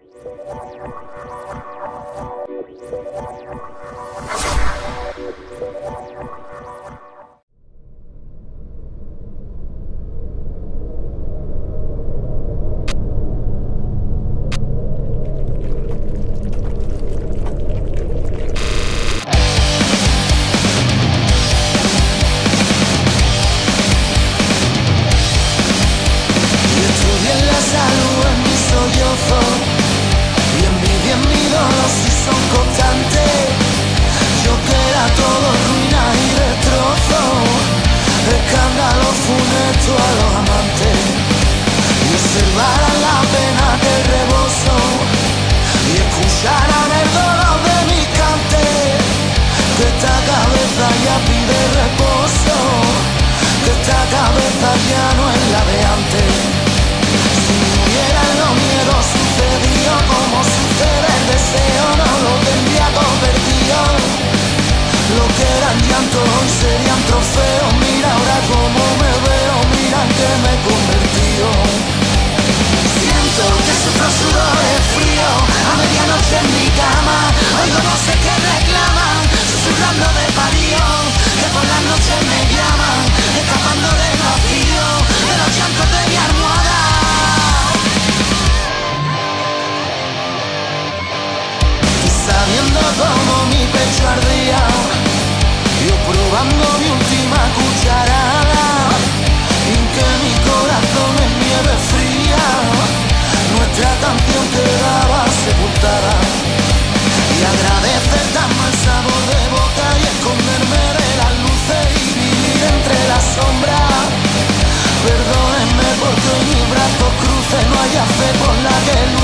Y envidia en mi dolor si son constantes. Yo que era todo ruina y destrozo, escándalo funesto a los amantes. Y observarán la pena que reboso y escucharán el dolor de mis cantes. Que esta cabeza ya pide reposo, que esta cabeza ya no es la de antes. Si murieran los miedos sucedió como sucede el deseo, no lo tendría convertido. Lo que eran llantos hoy serían trofeos. Mira ahora cómo me veo, mira en qué me he convertido. Siento que sufro sudores fríos a medianoche en mi cama. Oigo voces que reclaman, susurrando de parío, que por las noches me llaman, escapando del vacío, de los llantos de mi almohada. Sabiendo cómo mi pecho ardía, yo probando mi última cucharada, y que mi corazón en nieve fría, nuestra canción quedaba sepultada. Y agradecer tan mal sabor de boca y esconderme de las luces y vivir entre las sombras. Perdónenme porque en mis brazos cruces no haya fe por la que